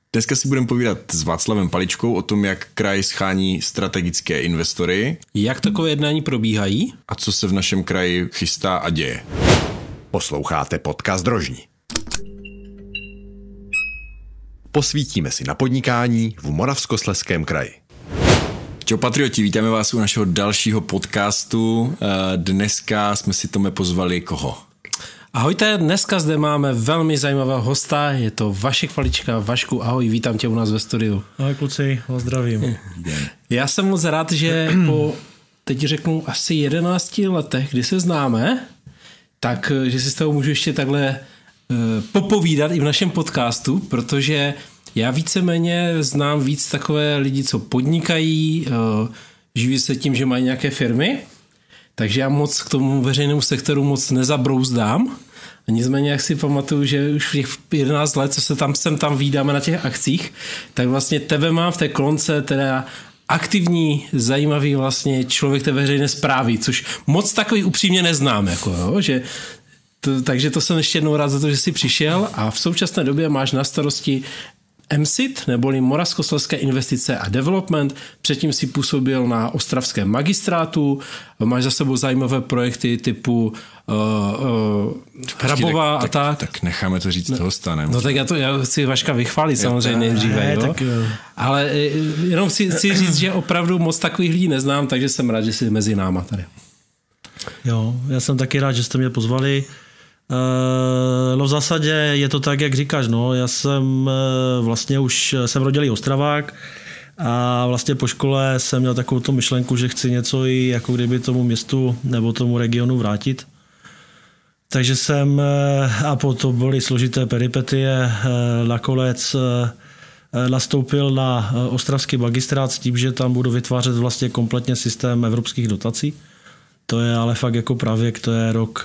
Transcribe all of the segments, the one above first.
Dneska si budeme povídat s Václavem Paličkou o tom, jak kraj schání strategické investory. Jak takové jednání probíhají? A co se v našem kraji chystá a děje. Posloucháte podcast Drožní. Posvítíme si na podnikání v Moravskoslezském kraji. Čau patrioti, vítáme vás u našeho dalšího podcastu. Dneska jsme si Tome pozvali koho? Ahojte, dneska zde máme velmi zajímavého hosta, je to Vašek Palička. Vašku, ahoj, vítám tě u nás ve studiu. Ahoj kluci, vás zdravím. Já jsem moc rád, že po, teď řeknu, asi 11 letech, kdy se známe, tak, že si s tebou můžu ještě takhle popovídat i v našem podcastu, protože já víceméně znám víc takové lidi, co podnikají, živí se tím, že mají nějaké firmy, takže já moc k tomu veřejnému sektoru moc nezabrouzdám. A nicméně, jak si pamatuju, že už v těch 11 let, co se tam vídáme na těch akcích, tak vlastně tebe mám v té kolonce teda aktivní, zajímavý vlastně člověk té veřejné správy, což moc takový upřímně neznám, jako jo, že takže to jsem ještě jednou rád za to, že jsi přišel a v současné době máš na starosti MSIT, neboli Moravskoslezské investice a development. Předtím si působil na ostravském magistrátu, máš za sebou zajímavé projekty typu Hrabová a tak. Tak necháme to říct hosta, ne? No tak já chci Vaška vychválit samozřejmě nejdříve, jo? Tak, ale jenom chci říct, že opravdu moc takových lidí neznám, takže jsem rád, že jsi mezi náma tady. Jo, já jsem taky rád, že jste mě pozvali. No v zásadě je to tak, jak říkáš, no. Já jsem vlastně už jsem rodilý Ostravák a vlastně po škole jsem měl takovou tu myšlenku, že chci něco i jako kdyby tomu městu nebo tomu regionu vrátit. Takže jsem, a to byly složité peripetie, nakonec nastoupil na ostravský magistrát s tím, že tam budu vytvářet vlastně kompletně systém evropských dotací. To je ale fakt jako pravěk, to je rok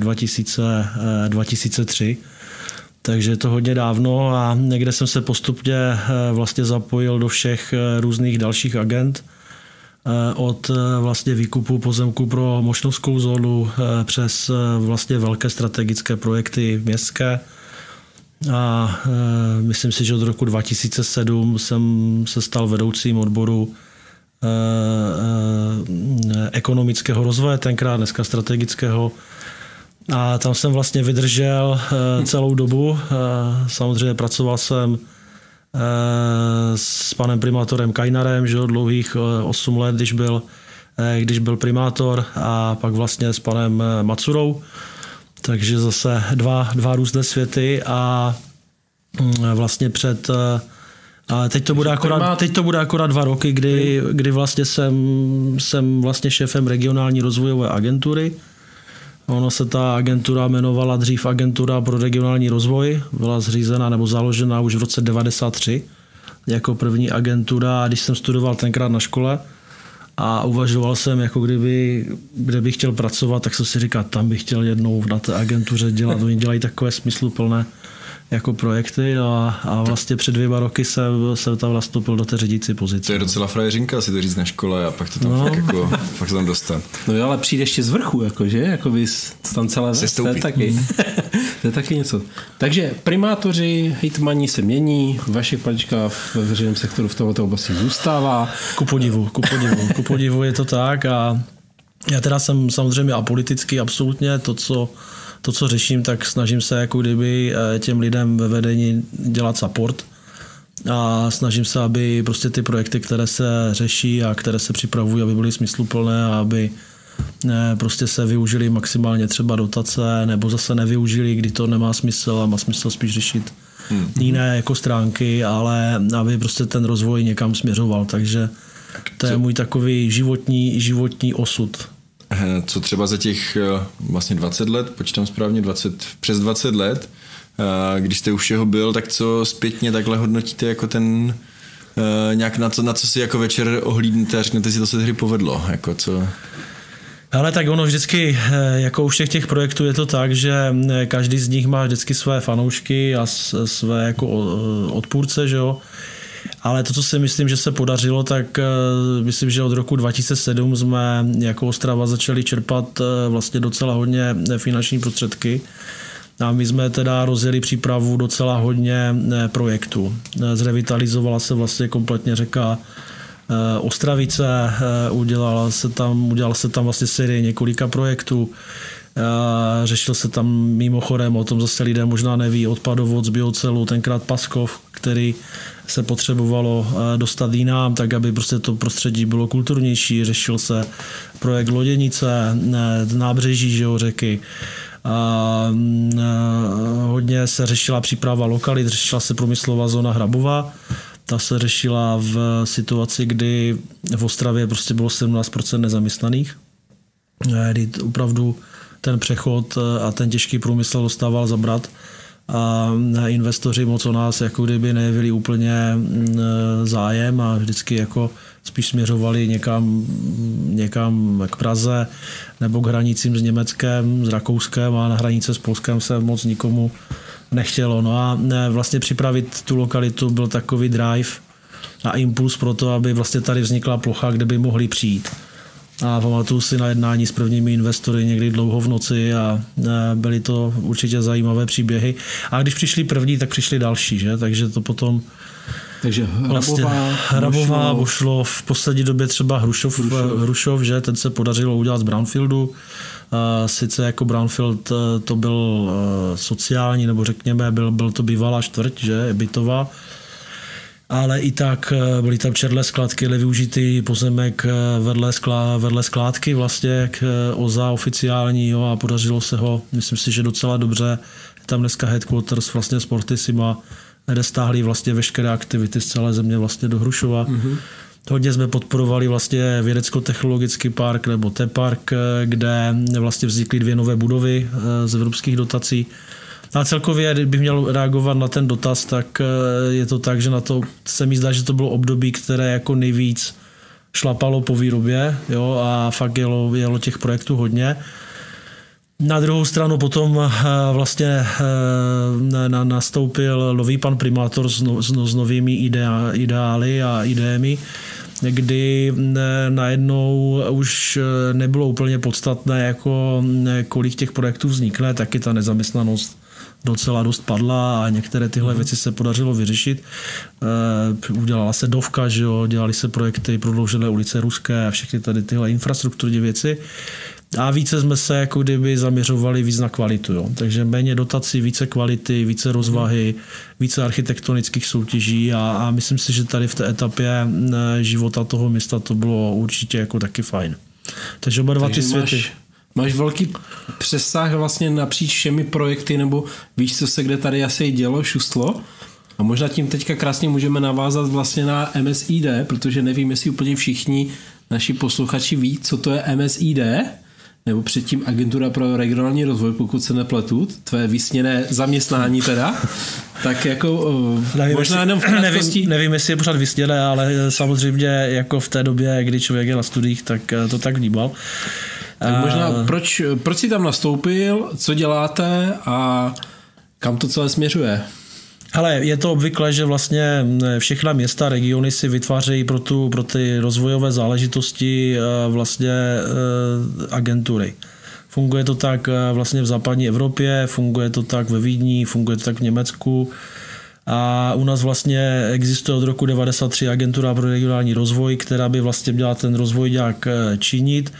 2003, takže je to hodně dávno a někde jsem se postupně vlastně zapojil do všech různých dalších agent, od vlastně výkupu pozemku pro mošnovskou zónu přes vlastně velké strategické projekty městské a myslím si, že od roku 2007 jsem se stal vedoucím odboru ekonomického rozvoje, tenkrát dneska strategického. A tam jsem vlastně vydržel celou dobu. Samozřejmě pracoval jsem s panem primátorem Kajnarem, že dlouhých 8 let, když byl primátor, a pak vlastně s panem Macurou. Takže zase dva různé světy a vlastně a teď to bude akorát 2 roky, kdy vlastně jsem vlastně šéfem regionální rozvojové agentury. Ono se ta agentura jmenovala dřív Agentura pro regionální rozvoj. Byla zřízena nebo založena už v roce 1993 jako první agentura. A když jsem studoval tenkrát na škole a uvažoval jsem, jako kde bych chtěl pracovat, tak jsem si říkal, tam bych chtěl jednou na té agentuře dělat. Oni dělají takové smysluplné jako projekty a vlastně před 2 roky jsem tam nastoupil do té řídící pozice. To je docela frajeřinka si to říct na škole a pak to tam fakt to tam dostat. No jo, ale přijde ještě z vrchu, jakože? Jako bys tam celé to je taky. To je taky něco. Takže primátoři, hejtmani se mění, Vašek Palička ve veřejném sektoru v této oblasti zůstává. Ku podivu je to tak a já teda jsem samozřejmě apolitický absolutně, to, co řeším, tak snažím se jako kdyby těm lidem ve vedení dělat support a snažím se, aby prostě ty projekty, které se řeší a které se připravují, aby byly smysluplné a aby prostě se využili maximálně třeba dotace nebo zase nevyužili, kdy to nemá smysl a má smysl spíš řešit jiné jako stránky, ale aby prostě ten rozvoj někam směřoval. Takže to je můj takový životní osud. Co třeba za těch vlastně 20 let, počítám správně, přes 20 let, když jste u všeho byl, tak co zpětně takhle hodnotíte jako ten nějak na co si jako večer ohlídnete a řeknete si, to se hry povedlo, jako co? Ale tak ono vždycky, jako u všech těch projektů je to tak, že každý z nich má vždycky své fanoušky a své jako odpůrce, že jo. Ale to, co si myslím, že se podařilo, tak myslím, že od roku 2007 jsme jako Ostrava začali čerpat vlastně docela hodně finanční prostředky A my jsme teda rozjeli přípravu docela hodně projektů. Zrevitalizovala se vlastně kompletně řeka Ostravice, udělala se tam vlastně série několika projektů. Řešil se tam mimochodem, o tom zase lidé možná neví, odpadovod z biocelu, tenkrát Paskov, který se potřebovalo dostat jinam, tak aby prostě to prostředí bylo kulturnější. Řešil se projekt Loděnice, nábřeží, že jo, řeky. Hodně se řešila příprava lokalit, řešila se průmyslová zóna Hrabová. Ta se řešila v situaci, kdy v Ostravě prostě bylo 17% nezaměstnaných. Kdy opravdu ten přechod a ten těžký průmysl dostával zabrat a investoři moc o nás jako kdyby nejevili úplně zájem a vždycky jako spíš směřovali někam k Praze nebo k hranicím s Německem, s Rakouskem a na hranice s Polskem se moc nikomu nechtělo. No a vlastně připravit tu lokalitu byl takový drive a impuls pro to, aby vlastně tady vznikla plocha, kde by mohli přijít. A pamatuju si na jednání s prvními investory někdy dlouho v noci a byly to určitě zajímavé příběhy. A když přišli první, tak přišli další, že? Takže to potom... Takže Hrabová, Bošlo, v poslední době třeba Hrušov, že? Ten se podařilo udělat z brownfieldu. Sice jako brownfield to byl sociální, nebo řekněme, byl to bývalá čtvrť, že? Bytová. Ale i tak byly tam čerlé skladky, využitý pozemek vedle skládky vlastně OZA oficiální, jo, a podařilo se ho, myslím si, že docela dobře. Je tam dneska headquarters vlastně Sportissima, kde stáhli vlastně veškeré aktivity z celé země vlastně do Hrušova. Mm-hmm. Hodně jsme podporovali vlastně vědecko-technologický park nebo T-park, kde vlastně vznikly 2 nové budovy z evropských dotací. A celkově, kdybych měl reagovat na ten dotaz, tak je to tak, že na to se mi zdá, že to bylo období, které jako nejvíc šlapalo po výrobě, jo, a fakt jelo těch projektů hodně. Na druhou stranu potom vlastně nastoupil nový pan primátor s novými ideály a idémi, kdy najednou už nebylo úplně podstatné, jako kolik těch projektů vznikne, taky ta nezaměstnanost docela dost padla a některé tyhle věci se podařilo vyřešit. Udělala se dovka, že jo, dělali se projekty Prodloužené ulice Ruské a všechny tady tyhle infrastrukturní věci. A více jsme se jako kdyby zaměřovali víc na kvalitu. Jo. Takže méně dotací, více kvality, více rozvahy, více architektonických soutěží a myslím si, že tady v té etapě života toho města to bylo určitě jako taky fajn. Takže oba dva ty světy. Máš velký přesah vlastně napříč všemi projekty, nebo víš, co se kde tady asi dělo, šustlo? A možná tím teďka krásně můžeme navázat vlastně na MSID, protože nevím, jestli úplně všichni naši posluchači ví, co to je MSID, nebo předtím Agentura pro regionální rozvoj, pokud se nepletu, tvé vysněné zaměstnání teda, tak jako možná jenom v krátkosti... Nevím, jestli je pořád vysněné, ale samozřejmě jako v té době, kdy člověk je na studiích, tak to tak vnímal. Tak možná proč jsi tam nastoupil, co děláte a kam to celé směřuje? Ale je to obvykle, že vlastně všechna města, regiony si vytvářejí pro ty rozvojové záležitosti vlastně agentury. Funguje to tak vlastně v západní Evropě, funguje to tak ve Vídni, funguje to tak v Německu. A u nás vlastně existuje od roku 1993 Agentura pro regionální rozvoj, která by vlastně měla ten rozvoj nějak činit.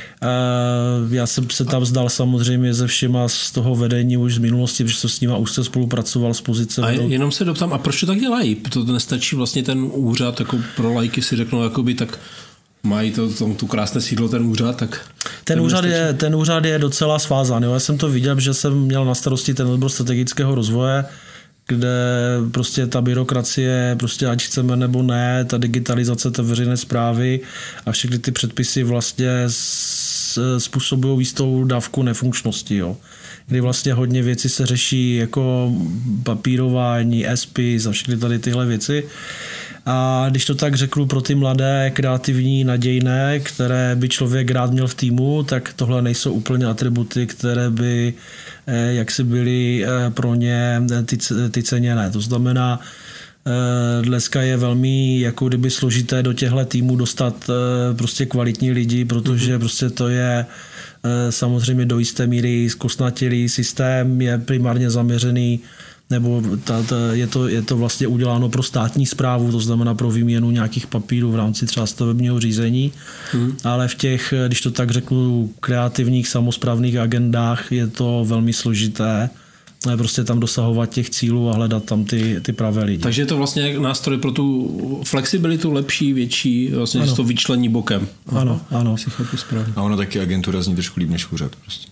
Já jsem se tam zdal samozřejmě ze všema z toho vedení už z minulosti, protože jsem s nima už se spolupracoval z pozice. A jenom se doptám, a proč to tak dělají? To nestačí vlastně ten úřad, jako pro lajky si řeknou, jakoby tak mají tu krásné sídlo ten úřad, tak... Ten úřad je docela svázán. Jo? Já jsem to viděl, že jsem měl na starosti ten odbor strategického rozvoje, kde prostě ta byrokracie, prostě ať chceme nebo ne, ta digitalizace té veřejné správy a všechny ty předpisy vlastně způsobují jistou dávku nefunkčnosti, jo. Kdy vlastně hodně věcí se řeší jako papírování, e-spis a všechny tady tyhle věci. A když to tak řeknu pro ty mladé, kreativní, nadějné, které by člověk rád měl v týmu, tak tohle nejsou úplně atributy, které by jaksi byly pro ně ty ceněné. To znamená, dneska je velmi jako kdyby složité do těchto týmů dostat prostě kvalitní lidi, protože prostě to je samozřejmě do jisté míry zkostnatělý systém, je primárně zaměřený, nebo je to vlastně uděláno pro státní správu, to znamená pro výměnu nějakých papírů v rámci třeba stavebního řízení, ale v těch, když to tak řeknu, kreativních samosprávných agendách je to velmi složité, prostě tam dosahovat těch cílů a hledat tam ty pravé lidi. Takže je to vlastně nástroj pro tu flexibilitu lepší, větší, vlastně to vyčlení bokem. Ano. A ono taky agentura zní trošku líp než úřad prostě.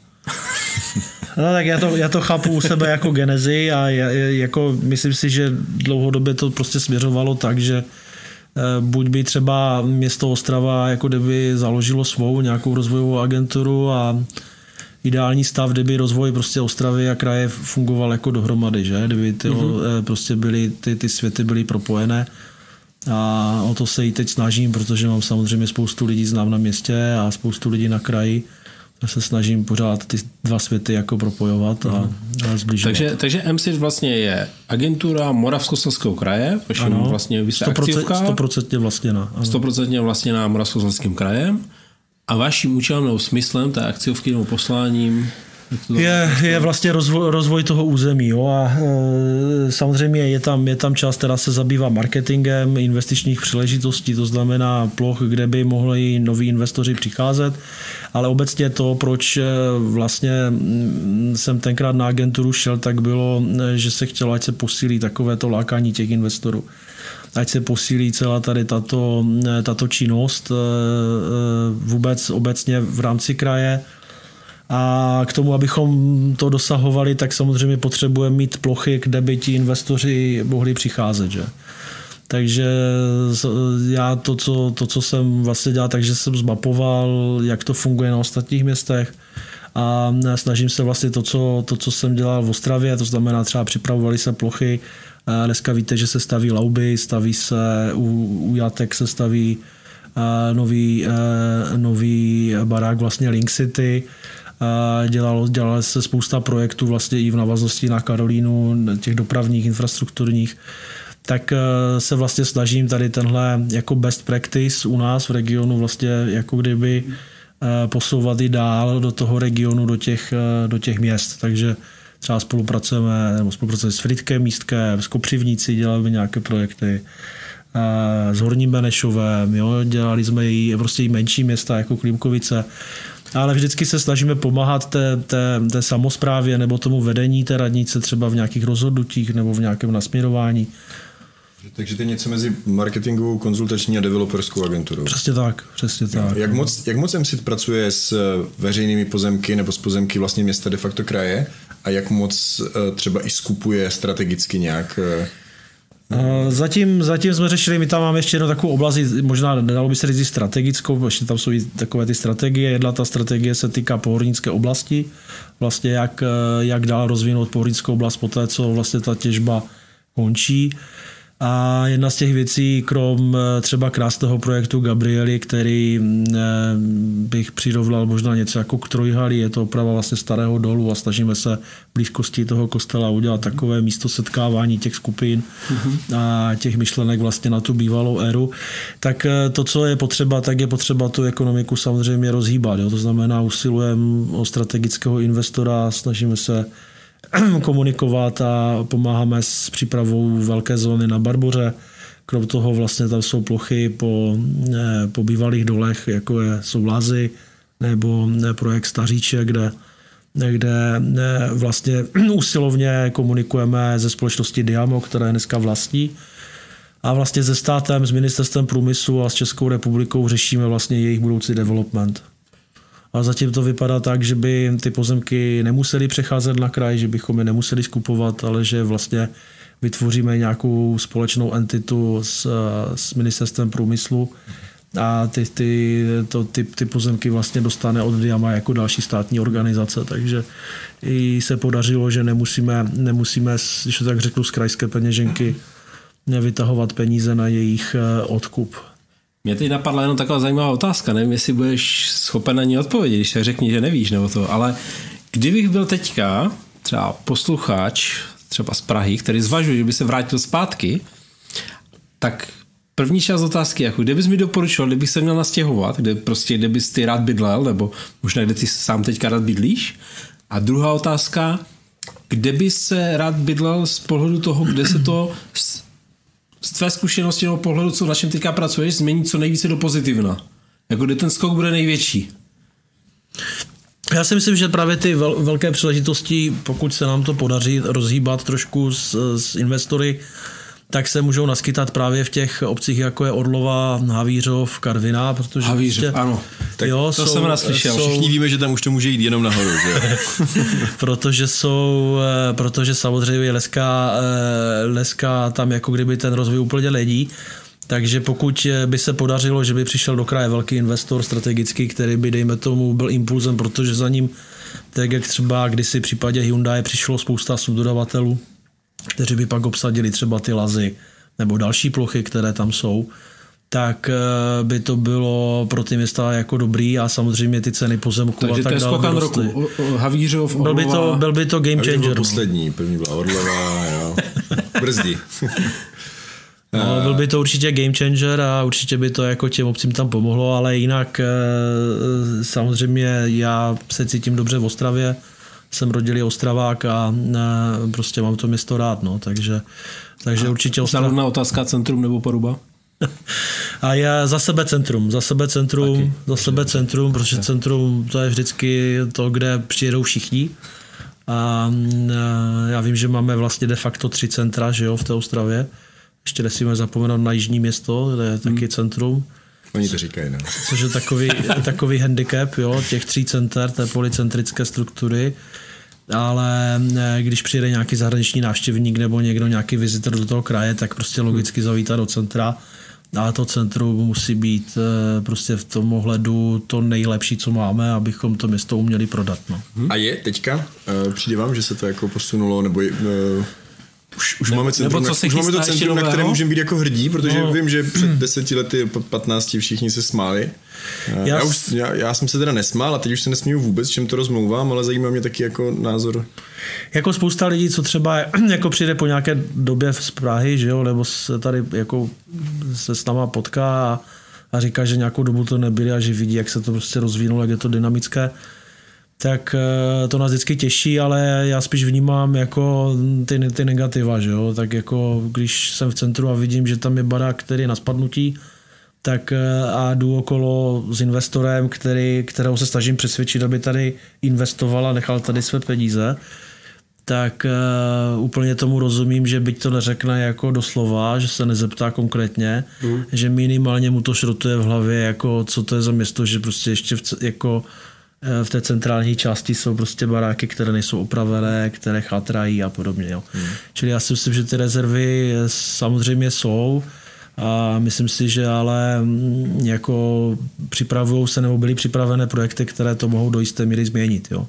No tak já to chápu u sebe jako genezi a jako myslím si, že dlouhodobě to prostě směřovalo tak, že buď by třeba město Ostrava jako kdyby založilo svou nějakou rozvojovou agenturu a ideální stav, kdyby rozvoj prostě Ostravy a kraje fungoval jako dohromady, že? Kdyby prostě ty světy byly propojené. A o to se i teď snažím, protože mám samozřejmě spoustu lidí znám na městě a spoustu lidí na kraji. Já se snažím pořád ty dva světy jako propojovat a zbližovat. Takže MSIT vlastně je agentura Moravskoslezského kraje, ano, vlastně 100% vlastněná. 100% vlastněná Moravskoslezským krajem. A vaším účelem nebo smyslem té akciovky nebo posláním je vlastně rozvoj toho území. Jo? A samozřejmě je tam část, která se zabývá marketingem investičních příležitostí, to znamená ploch, kde by mohli noví investoři přicházet, ale obecně to, proč vlastně jsem tenkrát na agenturu šel, tak bylo, že se chtělo, ať se posílí takovéto lákání těch investorů. Ať se posílí celá tady tato činnost vůbec obecně v rámci kraje. A k tomu, abychom to dosahovali, tak samozřejmě potřebujeme mít plochy, kde by ti investoři mohli přicházet. Že? Takže já to, co jsem vlastně dělal, takže jsem zmapoval, jak to funguje na ostatních městech a snažím se vlastně to, co jsem dělal v Ostravě, to znamená třeba připravovali se plochy. Dneska víte, že se staví lauby, staví se u jatek se staví nový barák vlastně Link City. Dělala se spousta projektů vlastně i v návaznosti na Karolínu, těch dopravních, infrastrukturních. Tak se vlastně snažím tady tenhle jako best practice u nás v regionu vlastně jako kdyby posouvat i dál do toho regionu, do těch měst. Takže třeba spolupracujeme s Frýdkem Místkem, s Kopřivníci děláme nějaké projekty, s Horním Benešovem, jo, dělali jsme i prostě i menší města jako Klímkovice, ale vždycky se snažíme pomáhat té samosprávě nebo tomu vedení té radnice třeba v nějakých rozhodnutích nebo v nějakém nasměrování. Takže to je něco mezi marketingovou, konzultační a developerskou agenturou. Přesně tak. Jak moc MSIT pracuje s veřejnými pozemky nebo s pozemky vlastně města de facto kraje a jak moc třeba i skupuje strategicky nějak? Zatím jsme řešili, my tam máme ještě jednu takovou oblast, možná nedalo by se říct strategickou, ještě tam jsou i takové ty strategie. Jedna ta strategie se týká pohornické oblasti, vlastně jak dál rozvinout pohornickou oblast po té, co vlastně ta těžba končí. A jedna z těch věcí, krom třeba krásného projektu Gabriely, který bych přirovnal možná něco jako k Trojhali, je to oprava vlastně starého dolu a snažíme se v blízkosti toho kostela udělat takové místo setkávání těch skupin a těch myšlenek vlastně na tu bývalou éru. Tak to, co je potřeba, tak je potřeba tu ekonomiku samozřejmě rozhýbat. Jo? To znamená, usilujeme o strategického investora, snažíme se komunikovat a pomáháme s přípravou velké zóny na Barboře. Krom toho vlastně tam jsou plochy po bývalých dolech, jako jsou Lázy nebo projekt Staříče, kde vlastně usilovně komunikujeme ze společnosti Diamo, která je dneska vlastní. A vlastně se státem, s ministerstvem průmyslu a s Českou republikou řešíme vlastně jejich budoucí development. A zatím to vypadá tak, že by ty pozemky nemuseli přecházet na kraj, že bychom je nemuseli skupovat, ale že vlastně vytvoříme nějakou společnou entitu s ministerstvem průmyslu a ty pozemky vlastně dostane od Diama jako další státní organizace, takže i se podařilo, že nemusíme, když to tak řeknu, z krajské peněženky vytahovat peníze na jejich odkup. Mě teď napadla jenom taková zajímavá otázka, nevím, jestli budeš schopen na ní odpovědět, když se řekni, že nevíš nebo to, ale kdybych byl teďka třeba posluchač třeba z Prahy, který zvažuje, že by se vrátil zpátky, tak první část otázky, jako kde bys mi doporučoval, kdybych se měl nastěhovat, kde bys ty rád bydlel, nebo možná kde ty sám teďka rád bydlíš. A druhá otázka, kde bys se rád bydlel z pohledu toho, kde se to z tvé zkušenosti nebo pohledu, co na čem teďka pracuješ, změní co nejvíce do pozitivna. Jako kde ten skok bude největší. Já si myslím, že právě ty velké příležitosti, pokud se nám to podaří rozhýbat trošku s investory, tak se můžou naskytat právě v těch obcích, jako je Orlova, Havířov, Karviná, protože... Havířov, ano. Tak jo, to jsem naslyšel. Všichni víme, že tam už to může jít jenom nahoru, že? protože samozřejmě Leska tam jako kdyby ten rozvoj úplně ledí. Takže pokud by se podařilo, že by přišel do kraje velký investor strategický, který by, dejme tomu, byl impulzem, protože za ním, tak jak třeba kdysi v případě Hyundai přišlo spousta subdodavatelů, kteří by pak obsadili třeba ty Lazy nebo další plochy, které tam jsou, tak by to bylo pro ty města jako dobrý a samozřejmě ty ceny pozemků takže a tak dále. Takže to je skokan roku. Havířov, Orlova. Byl by to game changer. Poslední, první byla Orlova, jo. Brzdí. No, byl by to určitě game changer a určitě by to jako těm obcím tam pomohlo, ale jinak samozřejmě já se cítím dobře v Ostravě, jsem rodilý Ostravák a prostě mám to město rád, no, takže určitě Ostrava. Zárodná otázka, centrum nebo Poruba? A já za sebe centrum, protože centrum to je vždycky to, kde přijedou všichni. A já vím, že máme vlastně de facto 3 centra, že jo, v té Ostravě. Ještě nesmíme zapomenout na Jižní město, kde je taky centrum. Oni to říkají, ne? Což je takový handicap, jo, těch 3 center, té polycentrické struktury. Ale když přijede nějaký zahraniční návštěvník nebo někdo, nějaký vizitor do toho kraje, tak prostě logicky zavítá do centra. A to centrum musí být prostě v tom ohledu to nejlepší, co máme, abychom to město uměli prodat. No. A je teďka? Přijde vám, že se to jako posunulo, nebo už máme centrum, už máme to centrum, na které můžeme být jako hrdí, protože vím, že před 10 lety, 15 všichni se smáli. Já jsem se teda nesmál a teď už se nesmíju vůbec, čem to rozmlouvám, ale zajímá mě taky jako názor. Jako spousta lidí, co třeba jako přijde po nějaké době z Prahy, že jo, nebo se tady jako se s náma potká a říká, že nějakou dobu to nebyli a že vidí, jak se to prostě rozvinulo, jak je to dynamické, tak to nás vždycky těší, ale já spíš vnímám jako ty negativa, že jo, tak jako když jsem v centru a vidím, že tam je barák, který je na spadnutí, tak a jdu okolo s investorem, kterého se snažím přesvědčit, aby tady investoval a nechal tady své peníze, tak úplně tomu rozumím, že byť to neřekne jako doslova, že se nezeptá konkrétně, že minimálně mu to šrotuje v hlavě, jako co to je za město, že prostě ještě v té centrální části jsou prostě baráky, které nejsou opravené, které chátrají a podobně. Jo. Čili já si myslím, že ty rezervy samozřejmě jsou a myslím si, že ale jako připravují se nebo byly připravené projekty, které to mohou do jisté míry změnit. Jo.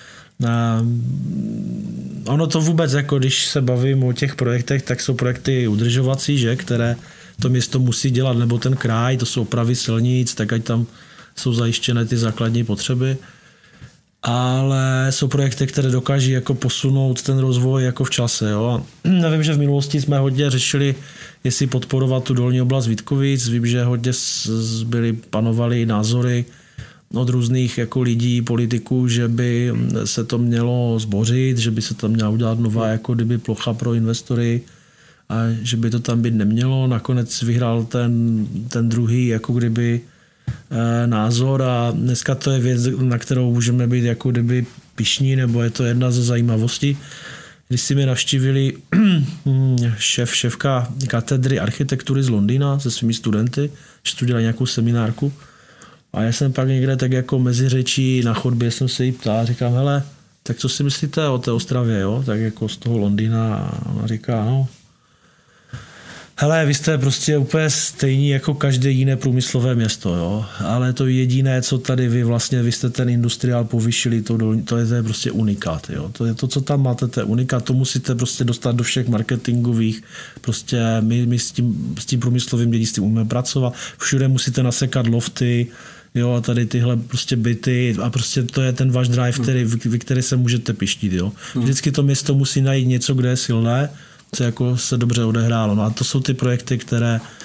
Ono to vůbec, jako když se bavím o těch projektech, tak jsou projekty udržovací, že, které to město musí dělat, nebo ten kraj, to jsou opravy silnic, tak ať tam jsou zajištěné ty základní potřeby, ale jsou projekty, které dokáží jako posunout ten rozvoj jako v čase. Jo. Já vím, že v minulosti jsme hodně řešili, jestli podporovat tu dolní oblast Vítkovic. Vím, že hodně panovaly názory od různých jako lidí, politiků, že by se to mělo zbořit, že by se tam měla udělat nová jako kdyby plocha pro investory a že by to tam být nemělo. Nakonec vyhrál ten druhý jako kdyby názor a dneska to je věc, na kterou můžeme být jako kdyby pyšní, nebo je to jedna ze zajímavostí. Když si mě navštívili šéfka katedry architektury z Londýna se svými studenty, že tu dělali nějakou seminárku a já jsem pak někde tak jako mezi řečí na chodbě jsem se jí ptal, říkám, hele, tak co si myslíte o té Ostravě, jo? Tak jako z toho Londýna a ona říká, no, hele, vy jste prostě úplně stejní jako každé jiné průmyslové město, jo? Ale to jediné, co tady vy jste ten industriál povýšili, to je prostě unikát. Jo? To je to, co tam máte, to je unikát, to musíte prostě dostat do všech marketingových, prostě my s tím průmyslovým dědictvím umíme pracovat, všude musíte nasekat lofty, jo, a tady tyhle prostě byty a prostě to je ten váš drive, který se můžete pištit, jo? Vždycky to město musí najít něco, kde je silné, co jako se dobře odehrálo. No a to jsou ty projekty, které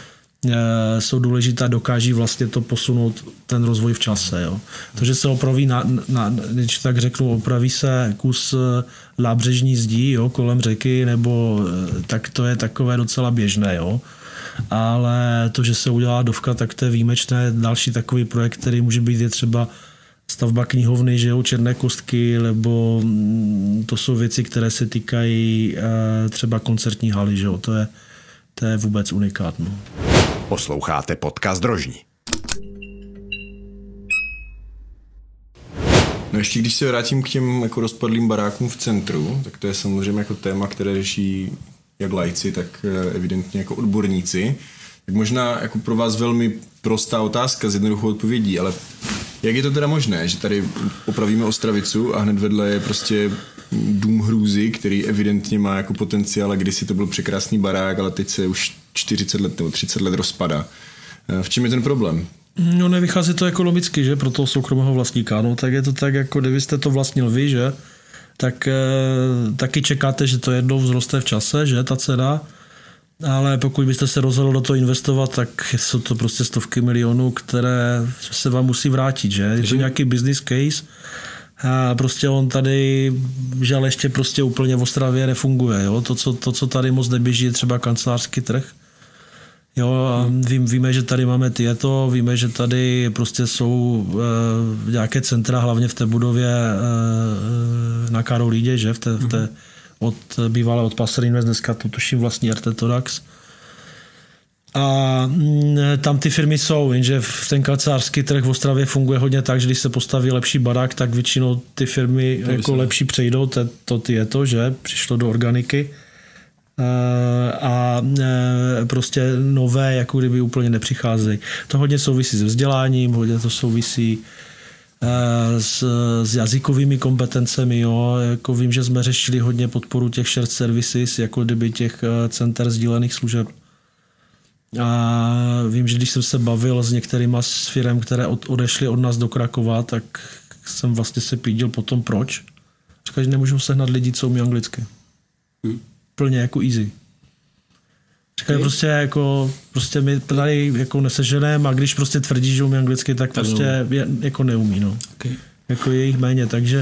jsou důležitá, dokáží vlastně to posunout ten rozvoj v čase. Jo. To, že se opraví, když tak řeknu, opraví se kus nábřežní zdí, jo, kolem řeky, nebo tak to je takové docela běžné. Jo. Ale to, že se udělá dovka, tak to je výjimečné. Další takový projekt, který může být, je třeba stavba knihovny, že jo, Černé kostky, nebo to jsou věci, které se týkají třeba koncertní haly, že jo. To je vůbec unikátno. Posloucháte podcast Drožní. No ještě když se vrátím k těm jako rozpadlým barákům v centru, tak to je samozřejmě jako téma, které řeší jak laici, tak evidentně jako odborníci. Tak možná jako pro vás velmi prostá otázka s jednoduchou odpovědí, ale jak je to teda možné, že tady opravíme Ostravicu a hned vedle je prostě dům hrůzy, který evidentně má jako potenciál, a kdysi to byl překrásný barák, ale teď se už 40 let nebo 30 let rozpadá. V čem je ten problém? No nevychází to ekonomicky, že, pro toho soukromého vlastníka. No tak je to tak, jako kdybyste to vlastnil vy, že, tak taky čekáte, že to jednou vzroste v čase, že, ta cena. Ale pokud byste se rozhodl do toho investovat, tak jsou to prostě stovky milionů, které se vám musí vrátit, že? Je to nějaký business case a prostě on tady, žal ještě prostě úplně v Ostravě nefunguje, jo? To, co tady moc neběží, je třeba kancelářský trh. Jo, a víme, že tady máme Tieto, víme, že tady prostě jsou nějaké centra, hlavně v té budově na Karolídě, že? V té bývalé od Passer Invest, dneska to tuším vlastní Artetorax. A tam ty firmy jsou, jenže ten kancelářský trh v Ostravě funguje hodně tak, že když se postaví lepší barák, tak většinou ty firmy jako lepší přejdou, to je to, že přišlo do organiky. A prostě nové jako kdyby úplně nepřicházejí. To hodně souvisí s vzděláním, hodně to souvisí s jazykovými kompetencemi. Jo. Jako vím, že jsme řešili hodně podporu těch shared services, jako kdyby těch center sdílených služeb. A vím, že když jsem se bavil s některýma z firem, které odešly od nás do Krakova, tak jsem vlastně se pídil potom proč. Říkal, že nemůžu sehnat lidi, co umí anglicky. Plně jako easy. Říkají prostě my tady jako neseženeme a když prostě tvrdí, že umí anglicky, tak prostě jako neumí. No. Okay. Jako je jich méně, takže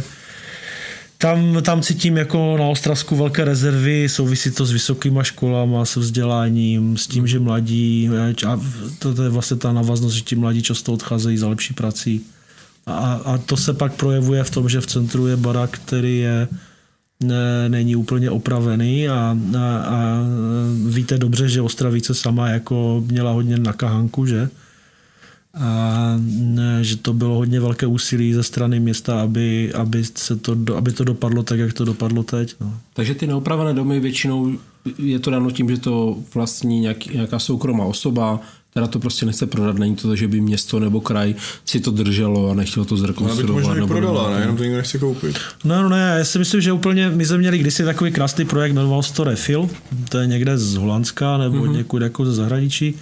tam cítím jako na Ostravsku velké rezervy, souvisí to s vysokýma školama, s vzděláním, s tím, že mladí, a to je vlastně ta návaznost, že ti mladí často odcházejí za lepší prací. A to se pak projevuje v tom, že v centru je barák, který není úplně opravený a víte dobře, že Ostravice sama jako měla hodně na kahánku, že? A že to bylo hodně velké úsilí ze strany města, aby to dopadlo tak, jak to dopadlo teď. No. Takže ty neopravené domy většinou je to dáno tím, že to vlastní nějaká soukromá osoba, která to prostě nechce prodat, není to, že by město nebo kraj si to drželo a nechtělo to zrekonstruovat. Aby to možná prodala, ne? Jenom to nikdo nechce koupit. No ne, já si myslím, že úplně, my jsme měli kdysi takový krásný projekt, jmenoval se to Refill, to je někde z Holandska nebo někud jako ze zahraničí.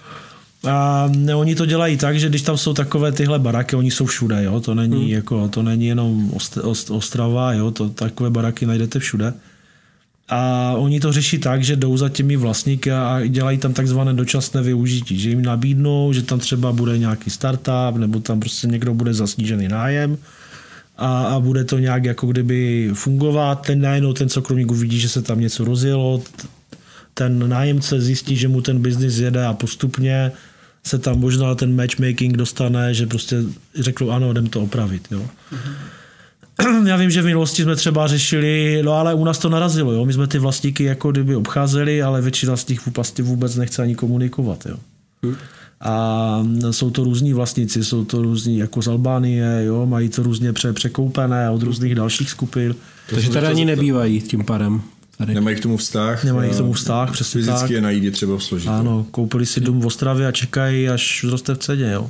A oni to dělají tak, že když tam jsou takové tyhle baraky, oni jsou všude, jo? To není jenom Ostrava, jo? Takové baraky najdete všude. A oni to řeší tak, že jdou za těmi vlastníky a dělají tam takzvané dočasné využití, že jim nabídnou, že tam třeba bude nějaký startup, nebo tam prostě někdo bude za snížený nájem a bude to nějak jako kdyby fungovat. Najednou ten soukromník uvidí, že se tam něco rozjelo, ten nájemce zjistí, že mu ten biznis jede a postupně se tam možná ten matchmaking dostane, že prostě řeknou ano, jdem to opravit. Jo. Já vím, že v minulosti jsme třeba řešili, no ale u nás to narazilo, jo. My jsme ty vlastníky jako kdyby obcházeli, ale většina z nich vůbec nechce ani komunikovat. Jo. A jsou to různí vlastníci, jsou to různí jako z Albánie, jo, mají to různě překoupené od různých dalších skupin. Takže tady ani nebývají tím pádem. Tady. Nemají k tomu vztah, přesně fyzicky tak. je najít je třeba složit. Ano, koupili si dům v Ostravě a čekají, až vzroste v ceně, jo.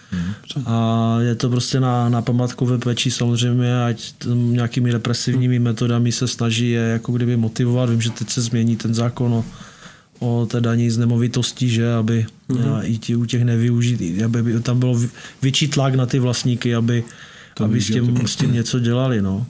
A je to prostě na památkové péči samozřejmě, ať nějakými represivními metodami se snaží je jako kdyby motivovat. Vím, že teď se změní ten zákon o té daní z nemovitostí, že aby i u těch nevyužít, aby tam bylo větší tlak na ty vlastníky, aby s tím něco dělali. No.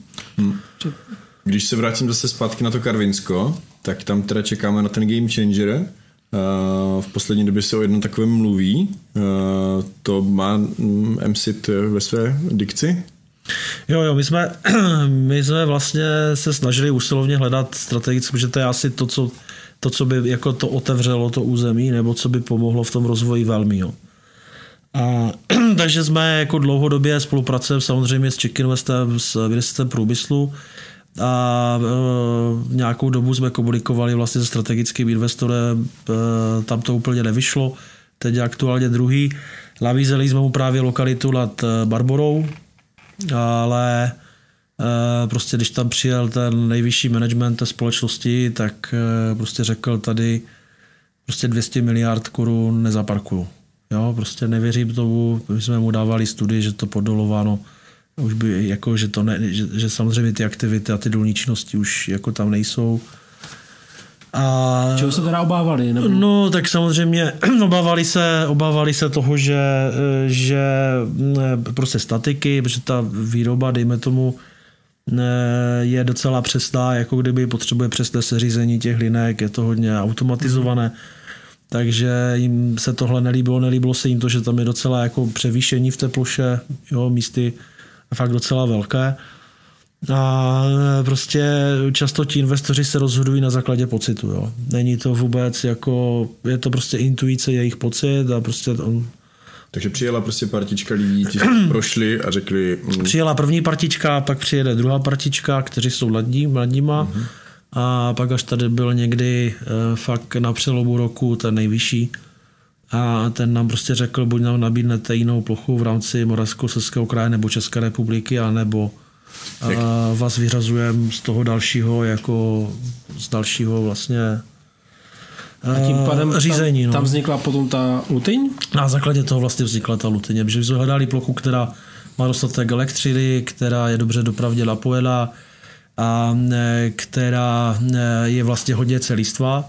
Když se vrátím zase zpátky na to Karvinsko, tak tam teda čekáme na ten game changer. v poslední době se o jednom takovém mluví. To má MSIT ve své dikci? Jo, my jsme vlastně se snažili usilovně hledat strategicky, protože to je asi to, co by jako to otevřelo to území, nebo co by pomohlo v tom rozvoji velmi. Jo. A takže jsme jako dlouhodobě spolupracujeme samozřejmě s Czech Investem, s Ministerstvem průmyslu a nějakou dobu jsme komunikovali vlastně se strategickým investorem, tam to úplně nevyšlo, teď je aktuálně druhý. Nabízeli jsme mu právě lokalitu nad Barborou, ale prostě když tam přijel ten nejvyšší management té společnosti, tak prostě řekl tady prostě 200 miliard korun nezaparkuju. Jo, prostě nevěřím tomu, my jsme mu dávali studii, že to podolováno, už by jako, že to ne, že samozřejmě ty aktivity a ty důlní činnosti už jako tam nejsou. A čeho se teda obávali? Nebo? No, tak samozřejmě obávali se toho, že prostě statiky, protože ta výroba, dejme tomu, je docela přesná, jako kdyby potřebuje přesné seřízení těch linek, je to hodně automatizované, takže jim se tohle nelíbilo se jim to, že tam je docela jako převýšení v té ploše, jo, místy fakt docela velké. A prostě často ti investoři se rozhodují na základě pocitu. Jo. Není to vůbec jako, je to prostě intuice, jejich pocit a prostě Takže přijela prostě partička lidí, ti prošli a řekli... Přijela první partička, pak přijede druhá partička, kteří jsou mladíma a pak až tady byl někdy fakt na přelomu roku ten nejvyšší a ten nám prostě řekl, buď nám nabídnete jinou plochu v rámci Moravskoslezského kraje nebo České republiky, anebo vás vyřazujeme z toho dalšího, jako z dalšího vlastně a tím pádem řízení. Tam vznikla potom ta Lutyň? Na základě toho vlastně vznikla ta Lutyň, protože jsme hledali plochu, která má dostatek elektřiny, která je dobře dopravně napojená a která je vlastně hodně celístva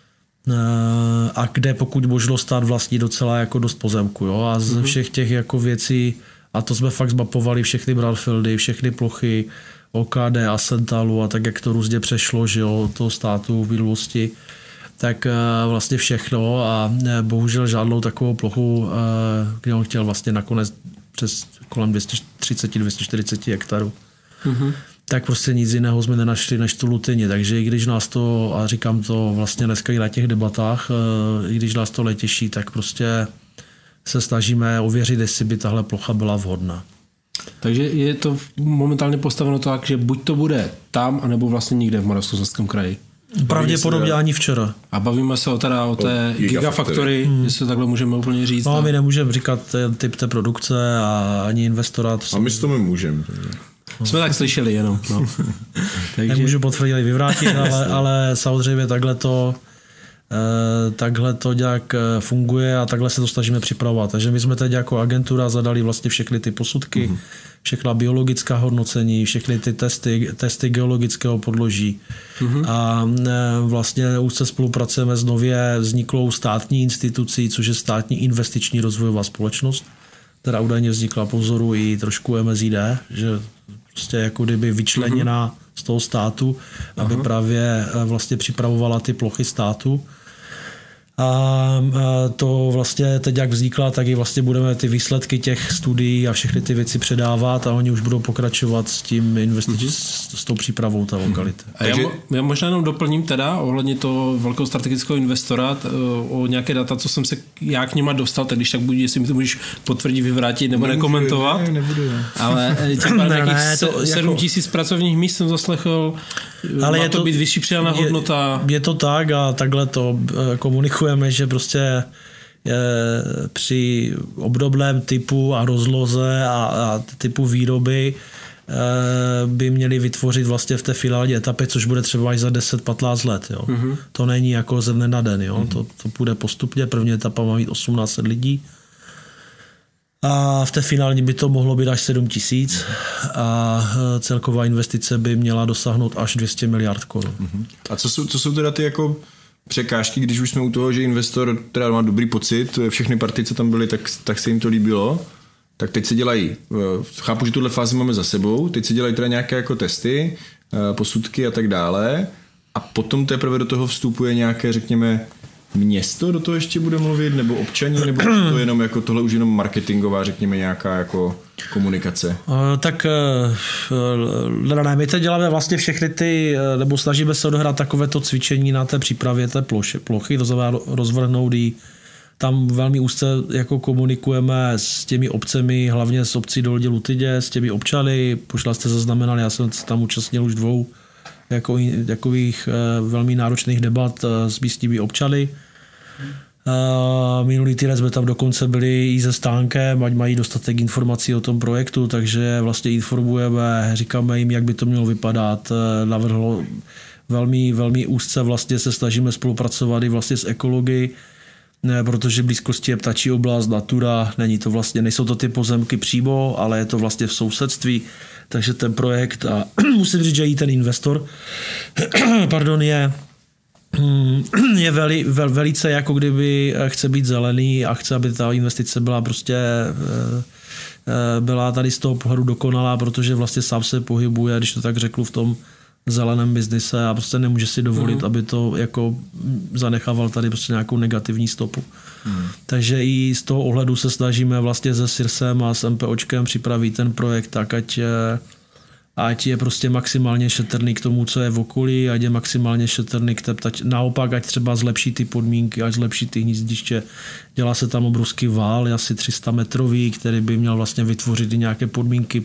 a kde pokud možno stát vlastní docela jako dost pozemku. Jo? A ze všech těch jako věcí, a to jsme fakt zmapovali všechny brownfieldy, všechny plochy OKD, Asentalu a tak, jak to různě přešlo, že jo, toho státu v minulosti, tak vlastně všechno a bohužel žádnou takovou plochu, kde on chtěl vlastně nakonec přes kolem 230-240 hektarů. Tak prostě nic jiného jsme nenašli než tu Lutyni, takže i když nás to, a říkám to vlastně dneska i na těch debatách, i když nás to netěší, tak prostě se snažíme ověřit, jestli by tahle plocha byla vhodná. Takže je to momentálně postaveno tak, že buď to bude tam, anebo vlastně nikde v Moravskoslezském kraji. Pravděpodobně ani včera. A bavíme se o té Gigafactory, jestli takhle můžeme úplně říct. No, my nemůžeme říkat typ té produkce a ani investora. A my s tomu můžeme. Jsme tak slyšeli jenom. No. Takže nemůžu potvrdit, vyvrátit, ale samozřejmě takhle to nějak funguje a takhle se to snažíme připravovat. Takže my jsme teď jako agentura zadali vlastně všechny ty posudky, všechna biologická hodnocení, všechny ty testy geologického podloží. A vlastně už se spolupracujeme s nově vzniklou státní institucí, což je státní investiční rozvojová společnost, která údajně vznikla po vzoru i trošku MSID, že prostě jako kdyby vyčleněná z toho státu, aby právě vlastně připravovala ty plochy státu. A to vlastně teď jak vznikla, tak i vlastně budeme ty výsledky těch studií a všechny ty věci předávat a oni už budou pokračovat s tím s tou přípravou té lokality. A já možná jenom doplním teda ohledně toho velkého strategického investora o nějaké data, co jsem se já k nima dostal, tak když tak buď, jestli mi to můžeš potvrdit, vyvrátit nebo nekomentovat. Nebudu. Ale nějakých 7 000 pracovních míst jsem zaslechl, ale má to být vyšší přidaná hodnota. Je to tak a takhle to komunikujeme, že prostě při obdobném typu a rozloze a typu výroby by měli vytvořit vlastně v té finální etapě, což bude třeba až za 10-15 let. Jo. To není jako ze dne na den. Jo. To půjde postupně. První etapa má mít 1800 lidí. A v té finální by to mohlo být až 7 000 a celková investice by měla dosáhnout až 200 miliard korun. A co jsou teda ty jako překážky, když už jsme u toho, že investor teda má dobrý pocit, všechny party, co tam byly, tak se jim to líbilo, tak teď se dělají, chápu, že tuhle fázi máme za sebou, teď se dělají teda nějaké jako testy, posudky a tak dále a potom teprve do toho vstupuje nějaké, řekněme, město do toho ještě bude mluvit, nebo občaní, nebo to jenom jako tohle už jenom marketingová, řekněme, nějaká jako komunikace? Ne, my teď děláme vlastně všechny nebo snažíme se odehrát takovéto cvičení na té přípravě té plochy, to znamená rozvrhnout ji. Tam velmi úzce jako komunikujeme s těmi obcemi, hlavně s obcí Dolní Lutydě, s těmi občany. Možná jste zaznamenali, já jsem se tam účastnil už 2 takových velmi náročných debat s místními občany. Minulý týden jsme tam dokonce byli i se stánkem, ať mají dostatek informací o tom projektu, takže vlastně informujeme, říkáme jim, jak by to mělo vypadat. Navrhlo velmi, velmi úzce vlastně se snažíme spolupracovat i vlastně s ekology, protože blízkosti je ptačí oblast, natura, nejsou to ty pozemky přímo, ale je to vlastně v sousedství, takže ten projekt, a musím říct, že i ten investor, je velice jako kdyby chce být zelený a chce, aby ta investice byla byla tady z toho pohledu dokonalá, protože vlastně sám se pohybuje, když to tak řeknu, v tom zeleném biznise a prostě nemůže si dovolit, aby to jako zanechával tady prostě nějakou negativní stopu. Takže i z toho ohledu se snažíme vlastně se SIRSem a s MPOčkem připravit ten projekt tak, ať je prostě maximálně šetrný k tomu, co je v okolí, ať je maximálně šetrný k té naopak, ať třeba zlepší ty podmínky, ať zlepší ty hnízdiště. Dělá se tam obrovský vál, asi 300 metrový, který by měl vlastně vytvořit i nějaké podmínky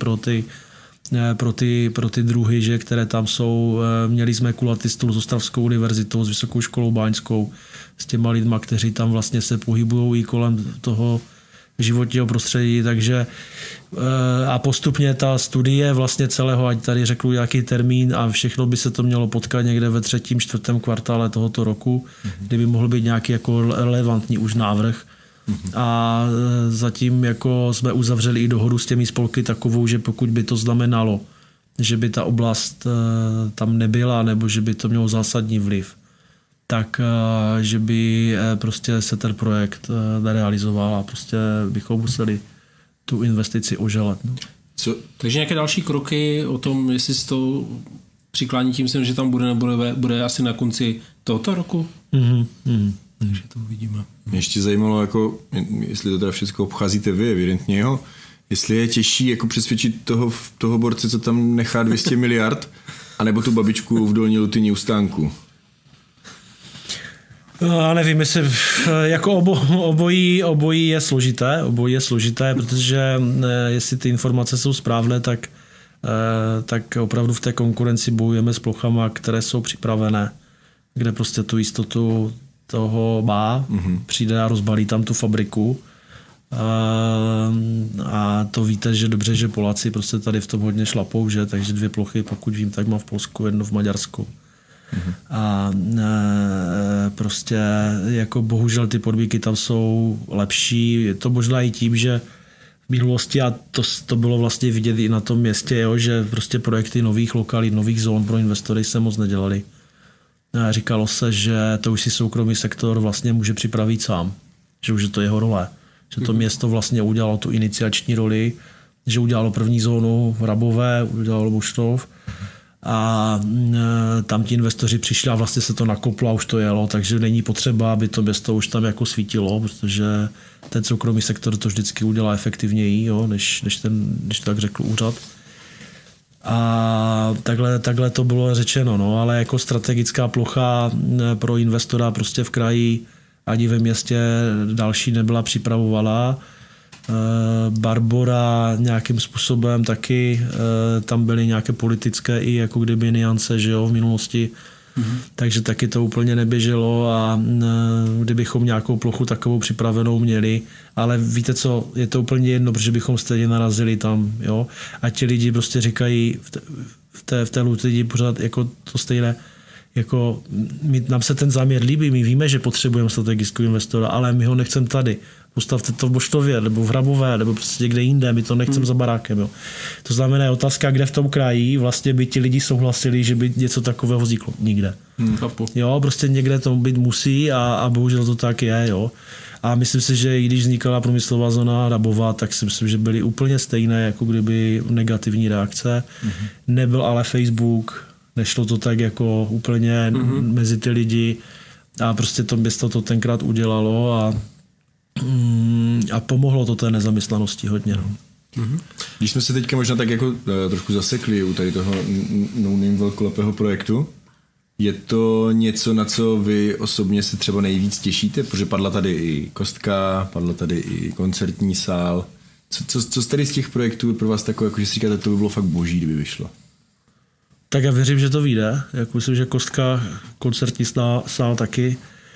pro ty druhy, že, které tam jsou. Měli jsme kulatý stůl s Ostravskou univerzitou, s Vysokou školou báňskou, s těma lidma, kteří tam vlastně se pohybují i kolem toho životního prostředí, takže a postupně ta studie vlastně celého, ať tady řeknu nějaký termín a všechno by se to mělo potkat někde ve 3., 4. kvartále tohoto roku, kdyby mohl být nějaký jako relevantní už návrh. A zatím jako jsme uzavřeli i dohodu s těmi spolky takovou, že pokud by to znamenalo, že by ta oblast tam nebyla, nebo že by to mělo zásadní vliv, tak že by prostě se ten projekt nerealizoval a prostě bychom museli tu investici oželet. No. Takže nějaké další kroky o tom, jestli se to přiklání tím, že tam bude nebo bude asi na konci tohoto roku? Takže to uvidíme. Mě ještě zajímalo, jako, jestli to teda všechno obcházíte vy, evidentně, jo? Jestli je těžší jako přesvědčit toho borce, co tam nechá 200 miliard, anebo tu babičku v Dolní Lutyni u stánku. Já nevím, jestli jako obojí je složité, protože jestli ty informace jsou správné, tak opravdu v té konkurenci bojujeme s plochama, které jsou připravené, kde prostě tu jistotu toho má, přijde a rozbalí tam tu fabriku. A to víte, že dobře, že Poláci prostě tady v tom hodně šlapou, že? Takže 2 plochy, pokud vím, tak mám v Polsku, 1 v Maďarsku. A prostě jako bohužel ty podmínky tam jsou lepší. Je to možná i tím, že v minulosti, a to bylo vlastně vidět i na tom městě, jo, že prostě projekty nových lokalit, nových zón pro investory se moc nedělali. Říkalo se, že to už si soukromý sektor vlastně může připravit sám, že už je to jeho role. Že to město vlastně udělalo tu iniciační roli, že udělalo první zónu v Rabové, udělalo Buštov a tam ti investoři přišli a vlastně se to nakoplo a už to jelo, takže není potřeba, aby to město už tam jako svítilo, protože ten soukromý sektor to vždycky udělá efektivněji, jo, než to tak řekl úřad. A takhle to bylo řečeno, no, ale jako strategická plocha pro investora prostě v kraji ani ve městě další nebyla připravovaná. Barbora nějakým způsobem taky, tam byly nějaké politické i jako kdyby niance, že jo, v minulosti, takže taky to úplně neběželo a kdybychom nějakou plochu takovou připravenou měli, ale víte co, je to úplně jedno, protože bychom stejně narazili tam, jo, a ti lidi prostě říkají v té Lutyni pořád jako to stejné, jako nám se ten záměr líbí, my víme, že potřebujeme strategického investora, ale my ho nechceme tady. Postavte to v Boštově, nebo v Hrabové, nebo prostě někde jinde, my to nechceme za barákem. Jo. To znamená, je otázka, kde v tom kraji vlastně by ti lidi souhlasili, že by něco takového vzniklo. Nikde. Jo, prostě někde to být musí a bohužel to tak je. Jo. A myslím si, že i když vznikala průmyslová zóna Hrabová, tak si myslím, že byly úplně stejné, jako kdyby negativní reakce. Nebyl ale Facebook, nešlo to tak jako úplně mezi ty lidi A prostě to město to tenkrát udělalo a pomohlo to té nezaměstnanosti hodně. No. Když jsme se teďka možná tak jako trošku zasekli u tady toho no-name velkolepého projektu, je to něco, na co vy osobně se třeba nejvíc těšíte? Protože padla tady i kostka, padla tady i koncertní sál. Co z tady z těch projektů je pro vás takové, jako že si říkáte, to by bylo fakt boží, kdyby vyšlo? Tak já věřím, že to vyjde. Jak myslím, že kostka, koncertní sál taky.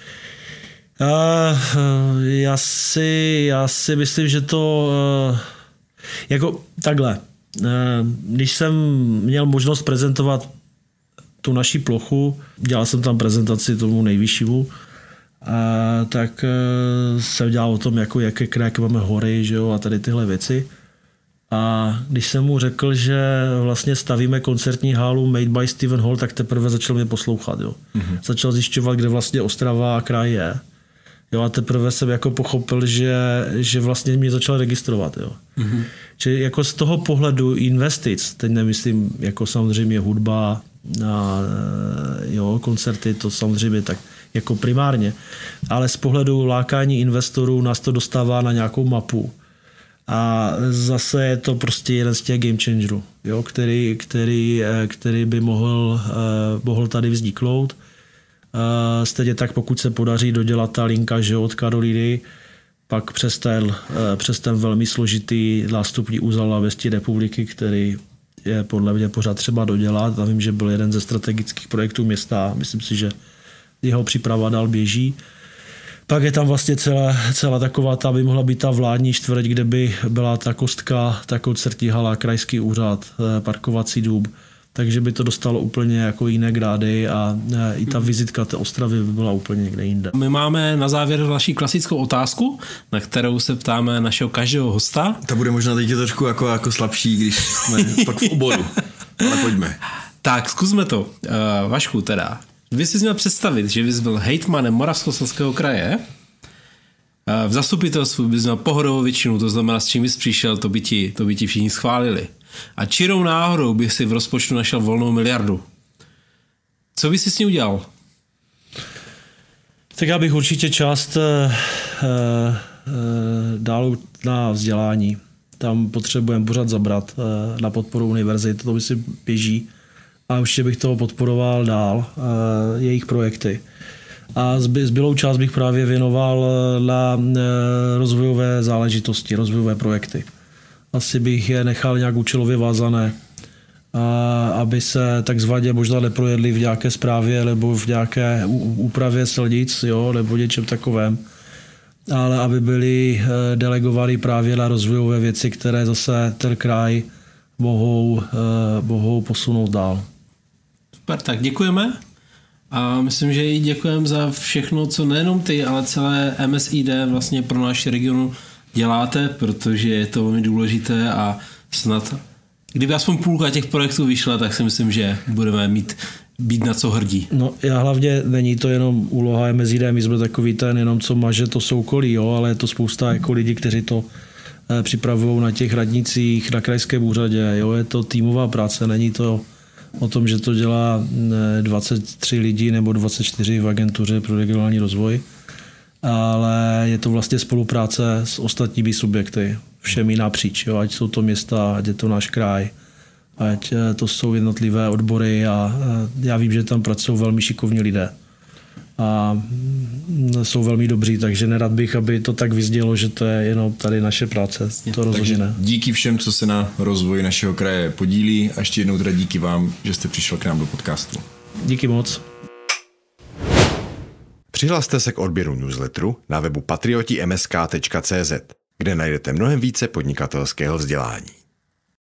Já si myslím, že to jako takhle. Když jsem měl možnost prezentovat tu naši plochu, dělal jsem tam prezentaci tomu nejvyššímu, tak jsem dělal o tom, jaké máme hory, že jo, a tady tyhle věci. A když jsem mu řekl, že vlastně stavíme koncertní hálu Made by Stephen Hall, tak teprve začal mě poslouchat. Jo. Začal zjišťovat, kde vlastně Ostrava a kraj je. Jo, a teprve jsem jako pochopil, že vlastně mě začal registrovat. Jo. Čili jako z toho pohledu investic, teď nemyslím jako samozřejmě hudba a jo, koncerty, to samozřejmě tak jako primárně, ale z pohledu lákání investorů nás to dostává na nějakou mapu. A zase je to prostě jeden z těch game changerů, jo, který by mohl tady vzniknout. Stejně tak, pokud se podaří dodělat ta linka, že od Karolíny, pak přes ten velmi složitý nástupní úzel na Věstí republiky, který je podle mě pořád třeba dodělat. A vím, že byl jeden ze strategických projektů města. Myslím si, že jeho příprava dál běží. Pak je tam vlastně celá taková, ta by mohla být ta vládní čtvrť, kde by byla ta kostka, ta koncertní hala, krajský úřad, parkovací dům. Takže by to dostalo úplně jako jiné grády a i ta vizitka té Ostravy by byla úplně někde jinde. My máme na závěr naši klasickou otázku, na kterou se ptáme našeho každého hosta. Ta bude možná teď trošku jako slabší, když jsme pak v oboru. Ale pojďme. Tak, zkusme to. Vašku teda. Vy si měl představit, že bys byl hejtmanem Moravskoslezského kraje, v zastupitelstvu bys měl pohodovou většinu, to znamená, s čím bys přišel, to by ti všichni schválili. A čirou náhodou bych si v rozpočtu našel volnou miliardu. Co bys si s ní udělal? Tak já bych určitě část dal na vzdělání. Tam potřebujeme pořád zabrat na podporu univerzity, to by si běží. A určitě bych toho podporoval dál, jejich projekty. A zbylou část bych právě věnoval na rozvojové záležitosti, rozvojové projekty. Asi bych je nechal nějak účelově vázané, aby se takzvaně možná neprojedli v nějaké správě nebo v nějaké úpravě silnic, jo, nebo něčem takovém, ale aby byly delegovány právě na rozvojové věci, které zase ten kraj mohou posunout dál. Super, tak děkujeme a myslím, že i děkujeme za všechno, co nejenom ty, ale celé MSID vlastně pro náš region děláte, protože je to velmi důležité a snad, kdyby aspoň půlka těch projektů vyšla, tak si myslím, že budeme být na co hrdí. No já hlavně není to jenom úloha MSID, my jsme takový ten jenom co maže to soukolí, jo, ale je to spousta jako lidí, kteří to připravují na těch radnicích, na krajském úřadě, jo, je to týmová práce, není to o tom, že to dělá 23 lidí nebo 24 v agentuře pro regionální rozvoj, ale je to vlastně spolupráce s ostatními subjekty, všemi napříč, jo, ať jsou to města, ať je to náš kraj, ať to jsou jednotlivé odbory a já vím, že tam pracují velmi šikovní lidé a jsou velmi dobří, takže nerad bych, aby to tak vyznělo, že to je jenom tady naše práce. To rozhodně ne. Díky všem, co se na rozvoji našeho kraje podílí a ještě jednou teda díky vám, že jste přišel k nám do podcastu. Díky moc. Přihlaste se k odběru newsletteru na webu patrioti.msk.cz, kde najdete mnohem více podnikatelského vzdělání.